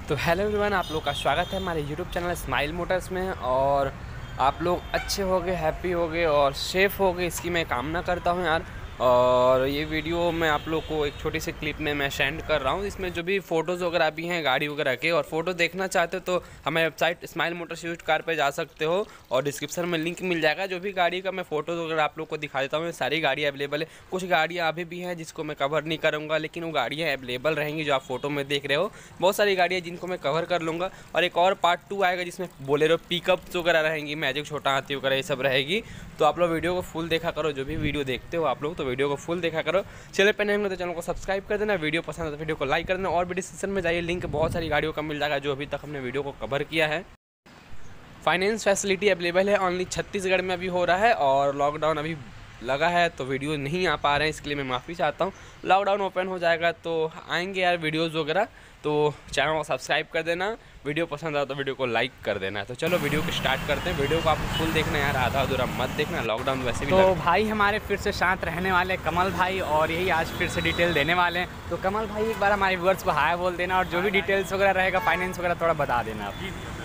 तो hello everyone, आप लोग का स्वागत है हमारे यूट्यूब चैनल स्माइल मोटर्स में। और आप लोग अच्छे हो गए, हैप्पी हो गए और सेफ़ हो गए, इसकी मैं कामना करता हूँ यार। और ये वीडियो मैं आप लोग को एक छोटी सी क्लिप में मैं सेंड कर रहा हूँ। इसमें जो भी फ़ोटोज़ वगैरह भी हैं गाड़ी वगैरह के, और फ़ोटो देखना चाहते हो तो हमारे website Smile Motors used car पे जा सकते हो और डिस्क्रिप्शन में लिंक मिल जाएगा। जो भी गाड़ी का मैं फ़ोटोज़ वगैरह आप लोग को दिखा देता हूँ, सारी गाड़ी अवेलेबल है। कुछ गाड़ियाँ अभी भी हैं जिसको मैं कवर नहीं करूँगा, लेकिन वो गाड़ियाँ अवेलेबल रहेंगी जो आप फोटो में देख रहे हो। बहुत सारी गाड़ियाँ जिनको मैं कवर कर लूँगा, और एक और पार्ट 2 आएगा जिसमें बोलेरो पिकअप्स वगैरह रहेंगी, मैजिक छोटा हाथी वगैरह ये सब रहेगी। तो आप लोग वीडियो को फुल देखा करो, जो भी वीडियो देखते हो आप लोग तो वीडियो को फुल देखा करो। चैनल पर नहीं हो तो चैनल को सब्सक्राइब कर देना, वीडियो पसंद है तो वीडियो को लाइक कर देना, और भी डिस्क्रिप्शन में जाइए, लिंक बहुत सारी गाड़ियों का मिल जाएगा जो अभी तक हमने वीडियो को कवर किया है। फाइनेंस फैसिलिटी अवेलेबल है, ओनली छत्तीसगढ़ में अभी हो रहा है, और लॉकडाउन अभी लगा है तो वीडियो नहीं आ पा रहे हैं, इसके लिए मैं माफ़ी चाहता हूँ। लॉकडाउन ओपन हो जाएगा तो आएंगे यार वीडियोस वगैरह। तो चैनल को सब्सक्राइब कर देना, वीडियो पसंद आया तो वीडियो को लाइक कर देना। तो चलो वीडियो को स्टार्ट करते हैं। वीडियो को आपको फुल देखना यार, आधा अधूरा मत देखना, लॉकडाउन वैसे भी। तो भाई हमारे फिर से शांत रहने वाले कमल भाई, और यही आज फिर से डिटेल देने वाले हैं। तो कमल भाई एक बार हमारे व्यूअर्स को हाय बोल देना, और जो भी डिटेल्स वगैरह रहेगा फाइनेंस वगैरह थोड़ा बता देना आप।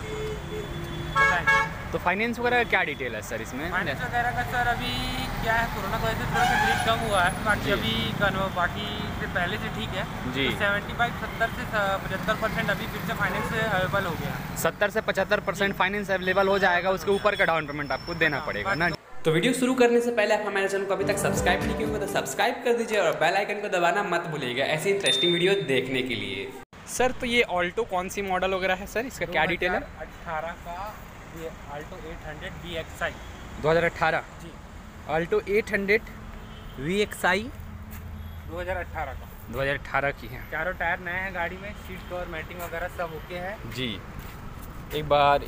तो फाइनेंस वगैरह क्या डिटेल है सर इसमें? फाइनेंस वगैरह का सर अभी क्या है, कोरोना की वजह से थोड़ा सा रेट कम हुआ है, बाकी अभी बाकी से पहले से ठीक है जी। तो 70 से 75% अभी फिर से फाइनेंस अवेलेबल हो गया। 70 से 75% फाइनेंस अवेलेबल हो जाएगा, उसके ऊपर का डाउन पेमेंट आपको देना पड़ेगा ना। तो वीडियो शुरू करने से पहले आप हमारे चैनल को अभी तक सब्सक्राइब नहीं किए होंगे तो सब्सक्राइब कर दीजिए, और बेल आइकन को दबाना मत भूलिएगा ऐसी इंटरेस्टिंग वीडियो देखने के लिए। सर तो ये ऑल्टो कौन सी मॉडल वगैरह है सर, इसका क्या डिटेल है? 2018 का ये आल्टो 800 VXI 2018 जी। ऑल्टो 800 VXI 2018 का 2018 की है। चारों टायर नए हैं गाड़ी में, सीट कवर मैटिंग वगैरह सब ओके है जी। एक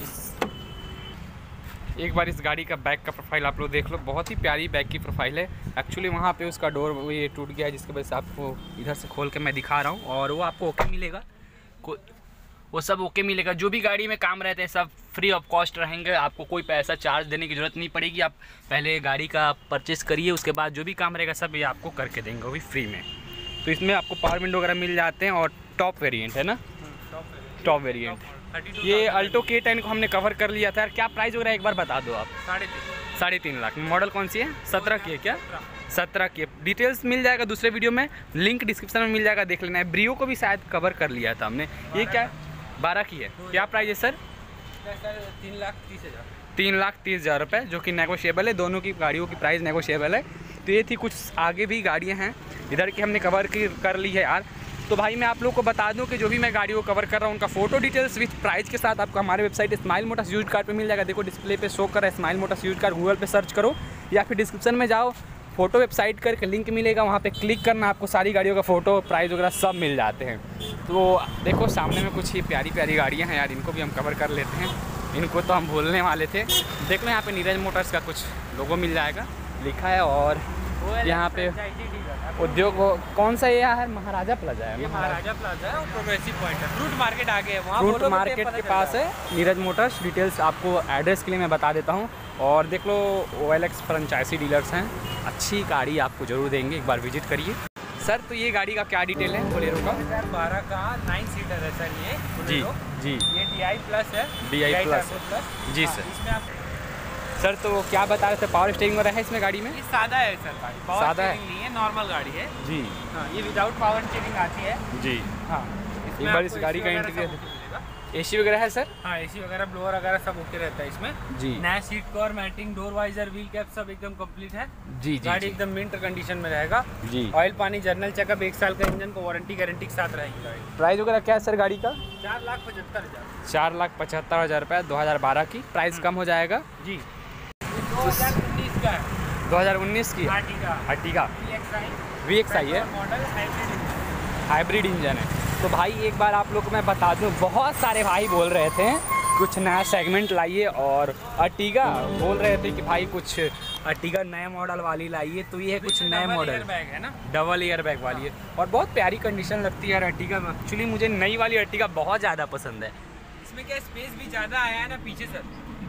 बार इस गाड़ी का बैक का प्रोफाइल आप लोग देख लो, बहुत ही प्यारी बैक की प्रोफाइल है। एक्चुअली वहाँ पे उसका डोर ये टूट गया है, जिसकी वजह से आपको इधर से खोल के मैं दिखा रहा हूँ, और वो आपको ओके मिलेगा, वो सब ओके मिलेगा। जो भी गाड़ी में काम रहते हैं सब फ्री ऑफ कॉस्ट रहेंगे, आपको कोई पैसा चार्ज देने की ज़रूरत नहीं पड़ेगी। आप पहले गाड़ी का परचेस करिए, उसके बाद जो भी काम रहेगा सब ये आपको करके देंगे, वो भी फ्री में। तो इसमें आपको पावर विंडो वगैरह मिल जाते हैं, और टॉप वेरिएंट है ना, टॉप वेरिएंट। ये अल्टो K10 को हमने कवर कर लिया था यार। क्या प्राइस वगैरह एक बार बता दो आप? 3.5 लाख। मॉडल कौन सी है? 17 की है क्या? 17 की। डिटेल्स मिल जाएगा दूसरे वीडियो में, लिंक डिस्क्रिप्शन में मिल जाएगा, देख लेना है। ब्रियो को भी शायद कवर कर लिया था हमने। ये क्या 12 की है? क्या प्राइस है सर? 3,30,000 रुपये, जो कि नेगोशिएबल है। दोनों की गाड़ियों की प्राइस नेगोशिएबल है। तो ये थी, कुछ आगे भी गाड़ियाँ हैं इधर की हमने कवर कर ली है यार। तो भाई मैं आप लोग को बता दूं कि जो भी मैं गाड़ियों को कवर कर रहा हूँ उनका फोटो डिटेल्स विथ प्राइस के साथ आपको हमारे website Smile Motors used car पे मिल जाएगा। देखो डिस्प्ले पे शो कर रहा है Smile Motors used car, Google पे सर्च करो या फिर डिस्क्रिप्शन में जाओ, फोटो वेबसाइट करके लिंक मिलेगा, वहाँ पे क्लिक करना, आपको सारी गाड़ियों का फोटो प्राइस वगैरह सब मिल जाते हैं। तो देखो सामने में कुछ ही प्यारी प्यारी गाड़ियाँ हैं यार, इनको भी हम कवर कर लेते हैं। इनको तो हम भूलने वाले थे। देख लो यहाँ पे नीरज मोटर्स का कुछ लोगो मिल जाएगा, लिखा है। और यहाँ पे उद्योग कौन सा ये है? महाराजा प्लाजा है। ये महाराजा प्लाजा है, प्रोग्रेसिव पॉइंट है, फ्रूट मार्केट आगे है, वहाँ फ्रूट मार्केट के पास है नीरज मोटर्स। डिटेल्स आपको एड्रेस के लिए मैं बता देता हूँ। और देख लो OLX फ्रेंचाइजी डीलर्स हैं, अच्छी गाड़ी आपको ज़रूर देंगे, एक बार विजिट करिए। सर तो ये गाड़ी का क्या डिटेल है बोलेरो का? 2012 का 9 सीटर है सर ये जी। ये DI प्लस है, DI प्लस जी सर। इसमें आप सर तो क्या बता रहे थे, पावर स्टीयरिंग वगैरह है इसमें गाड़ी में? ये सादा है सर गाड़ी, पावर स्टीयरिंग नहीं है, नॉर्मल गाड़ी है जी। हाँ, ये विदाउट पावर स्टीयरिंग आती है जी। हाँ। एक बार इस गाड़ी का इंटीरियर, AC वगैरह है सर? हाँ, AC वगैरह, ब्लोअर वगैरह सब ओके रहता है इसमें जी। नया seat cover matting, door visor, wheel cap सब एकदम कंप्लीट है जी। गाड़ी एकदम मिंट कंडीशन में रहेगा जी। ऑयल पानी जर्नल चेकअप, 1 साल का इंजन को वारंटी गारंटी के साथ रहेगी गाड़ी। प्राइस वगैरह क्या है सर गाड़ी का? 4,75,000। 4,75,000 रुपये, 2012 की। प्राइस कम हो जाएगा जी। 2019 का है, 2019 की Ertiga VXI है, मॉडल हाइब्रिड इंजन है। तो भाई एक बार आप लोग को मैं बता दूं, बहुत सारे भाई बोल रहे थे कुछ नया सेगमेंट लाइए, और Ertiga बोल रहे थे कि भाई कुछ Ertiga नए मॉडल वाली लाइए। तो ये है कुछ नए मॉडल, है ना, डबल एयर बैग वाली है, और बहुत प्यारी कंडीशन लगती है यार Ertiga में। एक्चुअली मुझे नई वाली Ertiga बहुत ज़्यादा पसंद है। इसमें क्या स्पेस भी ज़्यादा आया है ना पीछे सर,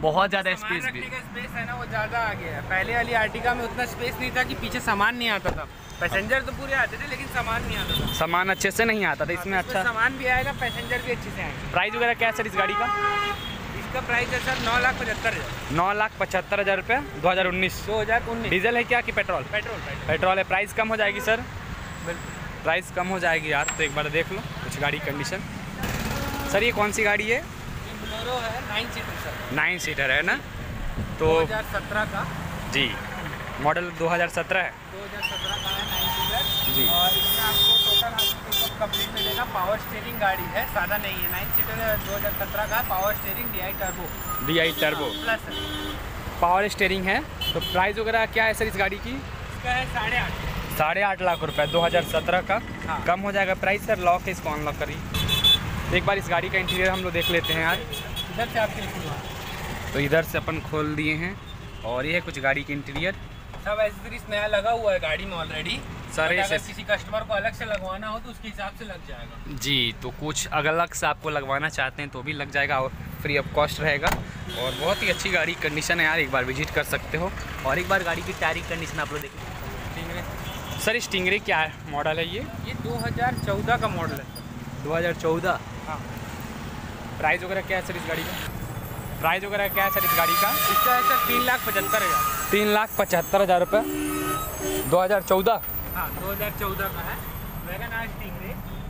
बहुत ज़्यादा स्पेस भी, स्पेस है ना वो ज़्यादा आ गया है। पहले वाली आर्टिका में उतना स्पेस नहीं था कि पीछे सामान नहीं आता था। पैसेंजर तो पूरे आते थे लेकिन सामान नहीं आता था, सामान अच्छे से नहीं आता था। इसमें अच्छा सामान भी आएगा, पैसेंजर भी अच्छे से आएंगे। प्राइस वगैरह क्या है सर इस गाड़ी का? इसका प्राइस है सर 9,75,000। 9,75,000 रुपये। 2019 डीजल है क्या कि पेट्रोल? पेट्रोल है। प्राइस कम हो जाएगी सर? बिल्कुल प्राइस कम हो जाएगी यार, तो एक बार देख लो कुछ गाड़ी कंडीशन। सर ये कौन सी गाड़ी है? ये बोलेरो है, 9 सीटर सर। 9 सीटर है ना? तो 2017 का जी, मॉडल 2017 है। 2017 का है, 9 सीटर जी। और इसमें आपको टोटल कंप्लीट मिलेगा। पावर स्टीयरिंग गाड़ी है, सादा नहीं है। 9 सीटर है, 2017 का। Power steering DI turbo plus power steering है। तो प्राइस वगैरह क्या है सर इस गाड़ी की? इसका है 8.5। 8.5 लाख रुपए 2017 का। हाँ। कम हो जाएगा प्राइस सर। लॉक है, इसको अनलॉक करिए। एक बार इस गाड़ी का इंटीरियर हम लोग देख लेते हैं यार। इधर से आपके लिए तो इधर से अपन खोल दिए हैं और ये है कुछ गाड़ी की इंटीरियर। सब एसेसरीज नया लगा हुआ है गाड़ी में ऑलरेडी। सारे अगर किसी कस्टमर को अलग से लगवाना हो तो उसके हिसाब से लग जाएगा जी। तो कुछ अलग से आपको लगवाना चाहते हैं तो भी लग जाएगा और फ्री ऑफ कॉस्ट रहेगा। और बहुत ही अच्छी गाड़ी कंडीशन है यार, एक बार विजिट कर सकते हो। और एक बार गाड़ी की टायरिंग कंडीशन आप लोग देखिए। सर स्टिंगरे क्या है मॉडल है ये? 2014 का मॉडल है। 2014। हाँ। प्राइस वगैरह क्या है सर इस गाड़ी का? प्राइस वगैरह क्या है सर इस गाड़ी का? इसका है सर 3,75,000। 3,75,000 रुपये। 2014। हाँ 2014 का है। Wagon are stingray.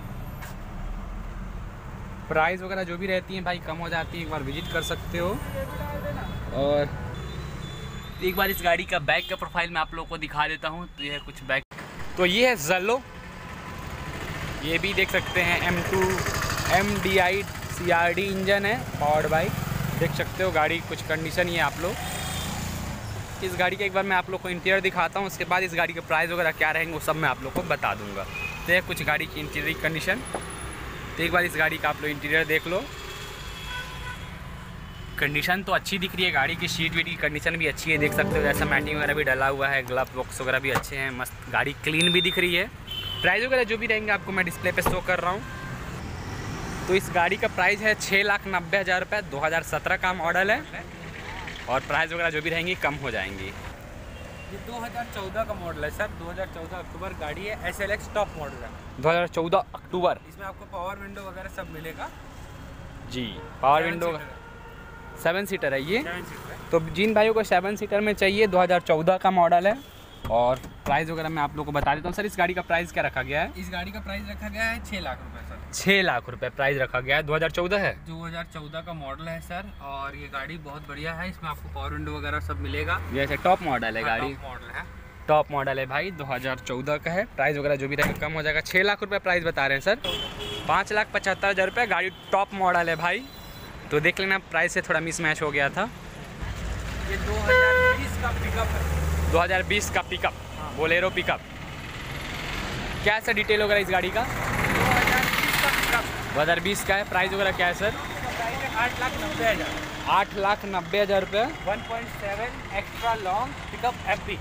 प्राइस वगैरह जो भी रहती हैं भाई कम हो जाती है, एक बार विजिट कर सकते हो। और एक बार इस गाड़ी का बैक का प्रोफाइल मैं आप लोगों को दिखा देता हूँ। तो ये है कुछ बैक। तो ये है ज़लो, ये भी देख सकते हैं। M2 MDI CRD इंजन है, पावर्ड बाइक। देख सकते हो गाड़ी कुछ कंडीशन ये आप लोग। इस गाड़ी का एक बार मैं आप लोग को इंटीरियर दिखाता हूँ, उसके बाद इस गाड़ी के प्राइस वगैरह क्या रहेंगे वो सब मैं आप लोग को बता दूंगा। तो ये कुछ गाड़ी की इंटीरियर कंडीशन। तो एक बार इस गाड़ी का आप लोग इंटीरियर देख लो। कंडीशन तो अच्छी दिख रही है गाड़ी की। सीट वीट की कंडीशन भी अच्छी है, देख सकते हो। जैसा मैटिंग वगैरह भी डला हुआ है, ग्लव बॉक्स वगैरह भी अच्छे हैं, मस्त गाड़ी क्लीन भी दिख रही है। प्राइस वगैरह जो भी रहेंगे आपको मैं डिस्प्ले पे शो कर रहा हूँ। तो इस गाड़ी का प्राइस है 6,90,000 रुपये। 2017 का मॉडल है और प्राइस वगैरह जो भी रहेंगी कम हो जाएंगी। ये 2014 का मॉडल है सर। 2014 अक्टूबर गाड़ी है। SLX टॉप मॉडल है। 2014 अक्टूबर। इसमें आपको पावर विंडो वगैरह सब मिलेगा जी। पावर विंडो 7 सीटर है ये। 7 सीटर है। तो जिन भाइयों को 7 सीटर में चाहिए, 2014 का मॉडल है। और प्राइस वगैरह मैं आप लोगों को बता देता हूँ। सर इस गाड़ी का प्राइस क्या रखा गया है? इस गाड़ी का प्राइस रखा गया है 6 लाख रुपए सर। 6 लाख रुपए प्राइस रखा गया है। 2014 है। 2014 का मॉडल है सर। और ये गाड़ी बहुत बढ़िया है। इसमें आपको पावर विंडो वगैरह सब मिलेगा। जैसे टॉप मॉडल है गाड़ी। टॉप मॉडल है। टॉप मॉडल है भाई। 2014 का है। प्राइस वगैरह जो भी रहेगा कम हो जाएगा। 6 लाख रुपए प्राइस बता रहे हैं सर। 5,75,000 रुपये। गाड़ी टॉप मॉडल है भाई। तो देख लेना, प्राइस से थोड़ा मिस मैच हो गया था। ये 2020 का पिकअप है। 2020 का पिकअप, बोलेरो पिकअप। क्या है सर डिटेल वगैरह इस गाड़ी का? 2020 का पिकअप। 2020 का है। प्राइस वगैरह क्या है सर? 8,90,000। 8,90,000 रुपये। 1.7 extra long pickup FB।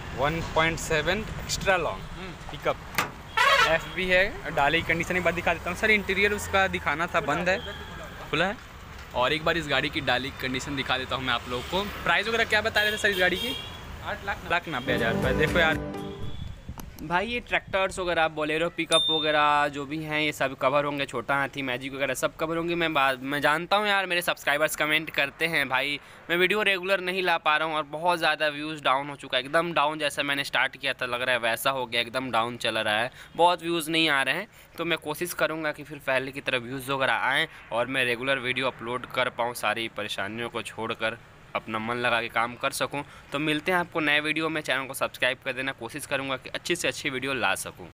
1.7 extra long pickup FB है। डाली कंडीशन एक बार दिखा देता हूँ सर। इंटीरियर उसका दिखाना था, बंद है, खुला है। और एक बार इस गाड़ी की डाली कंडीशन दिखा देता हूँ मैं आप लोगों को। प्राइस वगैरह क्या बता रहे थे सर इस गाड़ी की? 8,90,000 रुपये। देखो यार भाई, ये ट्रैक्टर्स वगैरह, बोलेरो पिकअप वगैरह जो भी हैं ये सब कवर होंगे। छोटा हाथी, मैजिक वगैरह सब कवर होंगे। मैं जानता हूँ यार, मेरे सब्सक्राइबर्स कमेंट करते हैं भाई मैं वीडियो रेगुलर नहीं ला पा रहा हूँ और बहुत ज़्यादा व्यूज़ डाउन हो चुका है। एकदम डाउन, जैसा मैंने स्टार्ट किया था लग रहा है वैसा हो गया, एकदम डाउन चल रहा है, बहुत व्यूज़ नहीं आ रहे हैं। तो मैं कोशिश करूँगा कि फिर पहले की तरह व्यूज़ वगैरह आएँ और मैं रेगुलर वीडियो अपलोड कर पाऊँ, सारी परेशानियों को छोड़कर अपना मन लगा के काम कर सकूं। तो मिलते हैं आपको नए वीडियो में। चैनल को सब्सक्राइब कर देना। कोशिश करूंगा कि अच्छी से अच्छी वीडियो ला सकूं।